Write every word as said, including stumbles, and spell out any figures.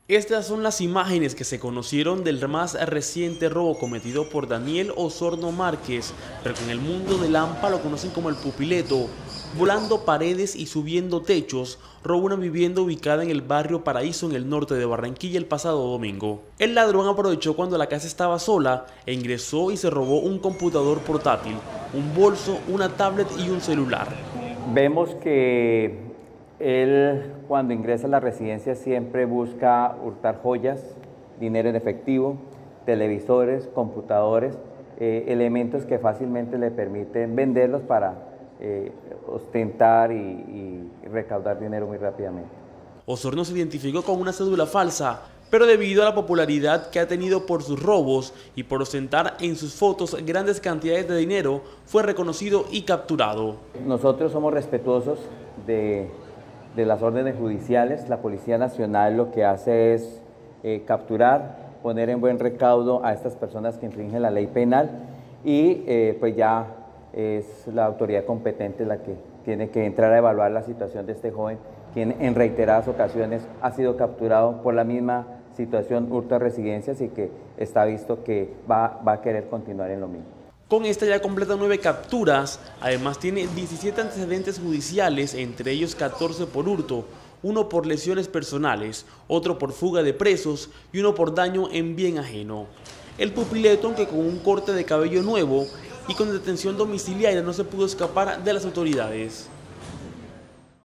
Estas son las imágenes que se conocieron del más reciente robo cometido por Daniel Osorno Márquez, pero que en el mundo del AMPA lo conocen como el Pupileto. Volando paredes y subiendo techos, robó una vivienda ubicada en el barrio Paraíso en el norte de Barranquilla el pasado domingo. El ladrón aprovechó cuando la casa estaba sola e ingresó y se robó un computador portátil, un bolso, una tablet y un celular. Vemos que él, cuando ingresa a la residencia, siempre busca hurtar joyas, dinero en efectivo, televisores, computadores, eh, elementos que fácilmente le permiten venderlos para eh, ostentar y, y recaudar dinero muy rápidamente. Osorno se identificó con una cédula falsa, pero debido a la popularidad que ha tenido por sus robos y por ostentar en sus fotos grandes cantidades de dinero, fue reconocido y capturado. Nosotros somos respetuosos de... de las órdenes judiciales. La Policía Nacional lo que hace es eh, capturar, poner en buen recaudo a estas personas que infringen la ley penal y eh, pues ya es la autoridad competente la que tiene que entrar a evaluar la situación de este joven, quien en reiteradas ocasiones ha sido capturado por la misma situación hurto a residencias y que está visto que va, va a querer continuar en lo mismo. Con esta ya completa nueve capturas, además tiene diecisiete antecedentes judiciales, entre ellos catorce por hurto, uno por lesiones personales, otro por fuga de presos y uno por daño en bien ajeno. El Pupileto, aunque con un corte de cabello nuevo y con detención domiciliaria, no se pudo escapar de las autoridades.